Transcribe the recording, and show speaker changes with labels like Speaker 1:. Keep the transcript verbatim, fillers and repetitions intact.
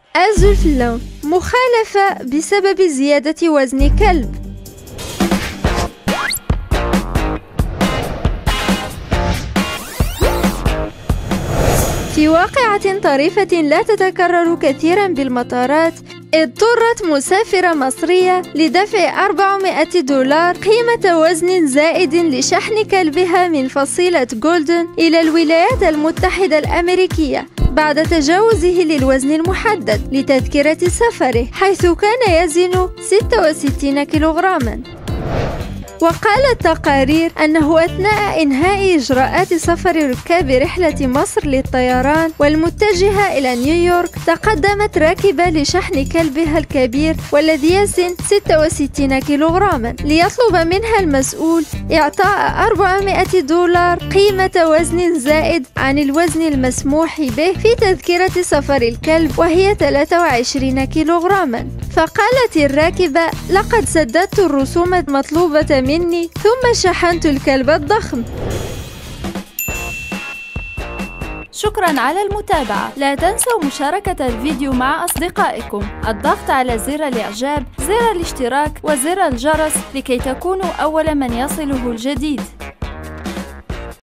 Speaker 1: أزرق اللون، مخالفة بسبب زيادة وزن كلب. في واقعة طريفة لا تتكرر كثيرا بالمطارات، اضطرت مسافرة مصرية لدفع أربعمائة دولار قيمة وزن زائد لشحن كلبها من فصيلة جولدن إلى الولايات المتحدة الأمريكية بعد تجاوزه للوزن المحدد لتذكرة سفره، حيث كان يزن ستة وستين كيلوغراما. وقالت تقارير أنه أثناء إنهاء إجراءات سفر ركاب رحلة مصر للطيران والمتجهة إلى نيويورك، تقدمت راكبة لشحن كلبها الكبير والذي يزن ستة وستين كيلوغراما ليطلب منها المسؤول إعطاء أربعمائة دولار قيمة وزن زائد عن الوزن المسموح به في تذكرة سفر الكلب، وهي ثلاثة وعشرين كيلوغراما. فقالت الراكبة: لقد سددت الرسوم المطلوبة مني ثم شحنت الكلب الضخم.
Speaker 2: شكرا على المتابعة. لا تنسوا مشاركة الفيديو مع أصدقائكم، الضغط على زر الإعجاب، زر الاشتراك وزر الجرس لكي تكونوا أول من يصله الجديد.